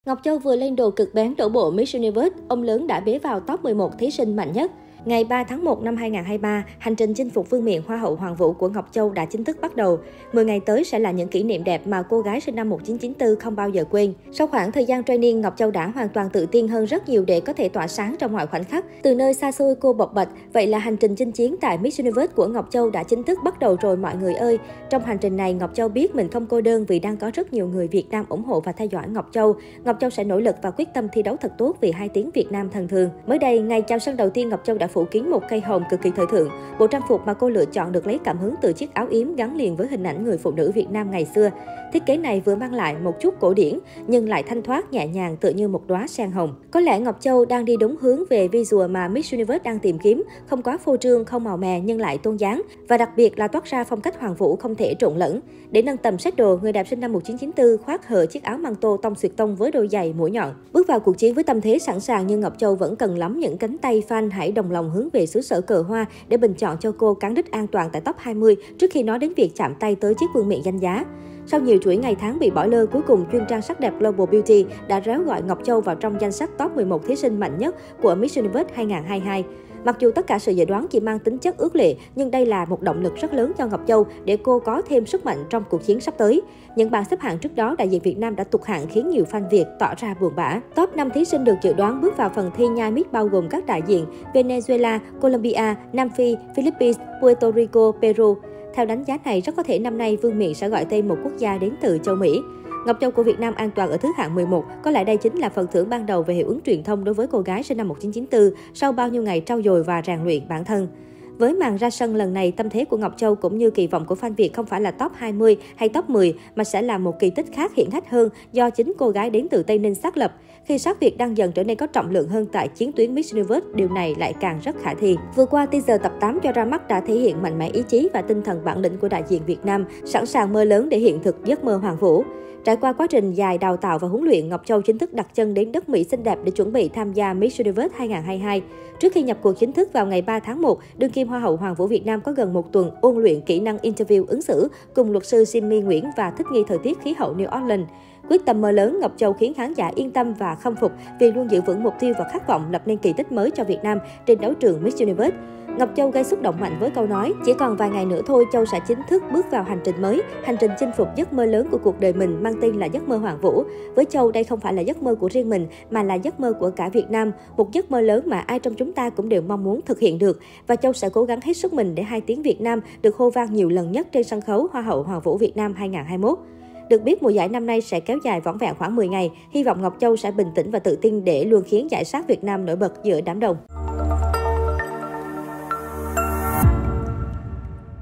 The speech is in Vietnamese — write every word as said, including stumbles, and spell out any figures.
Ngọc Châu vừa lên đồ cực bén đổ bộ Miss Universe, ông lớn đã bế vào top mười một thí sinh mạnh nhất. Ngày ba tháng một năm hai nghìn không trăm hai mươi ba, hành trình chinh phục vương miện Hoa hậu Hoàng vũ của Ngọc Châu đã chính thức bắt đầu. mười ngày tới sẽ là những kỷ niệm đẹp mà cô gái sinh năm một nghìn chín trăm chín mươi tư không bao giờ quên. Sau khoảng thời gian training, Ngọc Châu đã hoàn toàn tự tin hơn rất nhiều để có thể tỏa sáng trong mọi khoảnh khắc. Từ nơi xa xôi cô bộc bạch, vậy là hành trình chinh chiến tại Miss Universe của Ngọc Châu đã chính thức bắt đầu rồi mọi người ơi. Trong hành trình này, Ngọc Châu biết mình không cô đơn vì đang có rất nhiều người Việt Nam ủng hộ và theo dõi Ngọc Châu. Ngọc Châu sẽ nỗ lực và quyết tâm thi đấu thật tốt vì hai tiếng Việt Nam thần thường. Mới đây, ngày chào sân đầu tiên, Ngọc Châu đã phủ kín một cây hồng cực kỳ thời thượng. Bộ trang phục mà cô lựa chọn được lấy cảm hứng từ chiếc áo yếm gắn liền với hình ảnh người phụ nữ Việt Nam ngày xưa. Thiết kế này vừa mang lại một chút cổ điển nhưng lại thanh thoát nhẹ nhàng tựa như một đóa sen hồng. Có lẽ Ngọc Châu đang đi đúng hướng về visual mà Miss Universe đang tìm kiếm, không quá phô trương, không màu mè nhưng lại tôn dáng và đặc biệt là toát ra phong cách hoàng vũ không thể trộn lẫn. Để nâng tầm set đồ, người đẹp sinh năm một nghìn chín trăm chín mươi tư khoác hở chiếc áo măng tô tông xuyệt tông với đôi giày mũi nhọn. Bước vào cuộc chiến với tâm thế sẵn sàng nhưng Ngọc Châu vẫn cần lắm những cánh tay fan hãy đồng lòng hướng về xứ sở cờ hoa để bình chọn cho cô cán đích an toàn tại top hai mươi trước khi nói đến việc chạm tay tới chiếc vương miện danh giá. Sau nhiều chuỗi ngày tháng bị bỏ lơ, cuối cùng chuyên trang sắc đẹp Global Beauty đã réo gọi Ngọc Châu vào trong danh sách top mười một thí sinh mạnh nhất của Miss Universe hai nghìn không trăm hai mươi hai. Mặc dù tất cả sự dự đoán chỉ mang tính chất ước lệ, nhưng đây là một động lực rất lớn cho Ngọc Châu để cô có thêm sức mạnh trong cuộc chiến sắp tới. Những bảng xếp hạng trước đó, đại diện Việt Nam đã tụt hạng khiến nhiều fan Việt tỏ ra buồn bã. Top năm thí sinh được dự đoán bước vào phần thi nhai Miss bao gồm các đại diện Venezuela, Colombia, Nam Phi, Philippines, Puerto Rico, Peru. Theo đánh giá này, rất có thể năm nay vương miện sẽ gọi tên một quốc gia đến từ châu Mỹ. Ngọc Châu của Việt Nam an toàn ở thứ hạng mười một, có lẽ đây chính là phần thưởng ban đầu về hiệu ứng truyền thông đối với cô gái sinh năm một nghìn chín trăm chín mươi tư sau bao nhiêu ngày trau dồi và rèn luyện bản thân. Với màn ra sân lần này, tâm thế của Ngọc Châu cũng như kỳ vọng của fan Việt không phải là top hai mươi hay top mười mà sẽ là một kỳ tích khác hiển hách hơn do chính cô gái đến từ Tây Ninh xác lập. Khi sắc Việt đang dần trở nên có trọng lượng hơn tại chiến tuyến Miss Universe, điều này lại càng rất khả thi. Vừa qua, teaser tập tám cho ra mắt đã thể hiện mạnh mẽ ý chí và tinh thần bản lĩnh của đại diện Việt Nam, sẵn sàng mơ lớn để hiện thực giấc mơ hoàng vũ. Trải qua quá trình dài đào tạo và huấn luyện, Ngọc Châu chính thức đặt chân đến đất Mỹ xinh đẹp để chuẩn bị tham gia Miss Universe hai nghìn không trăm hai mươi hai. Trước khi nhập cuộc chính thức vào ngày ba tháng một, đương kim Hoa hậu Hoàng vũ Việt Nam có gần một tuần ôn luyện kỹ năng interview ứng xử cùng luật sư Jimmy Nguyễn và thích nghi thời tiết khí hậu New Orleans. Quyết tâm mơ lớn, Ngọc Châu khiến khán giả yên tâm và khâm phục vì luôn giữ vững mục tiêu và khát vọng lập nên kỳ tích mới cho Việt Nam trên đấu trường Miss Universe. Ngọc Châu gây xúc động mạnh với câu nói: "Chỉ còn vài ngày nữa thôi, Châu sẽ chính thức bước vào hành trình mới, hành trình chinh phục giấc mơ lớn của cuộc đời mình mang tên là giấc mơ Hoàng vũ. Với Châu, đây không phải là giấc mơ của riêng mình mà là giấc mơ của cả Việt Nam, một giấc mơ lớn mà ai trong chúng ta cũng đều mong muốn thực hiện được và Châu sẽ cố gắng hết sức mình để hai tiếng Việt Nam được hô vang nhiều lần nhất trên sân khấu Hoa hậu Hoàng vũ Việt Nam hai nghìn không trăm hai mươi mốt." Được biết, mùa giải năm nay sẽ kéo dài vỏn vẹn khoảng mười ngày. Hy vọng Ngọc Châu sẽ bình tĩnh và tự tin để luôn khiến giải sát Việt Nam nổi bật giữa đám đông.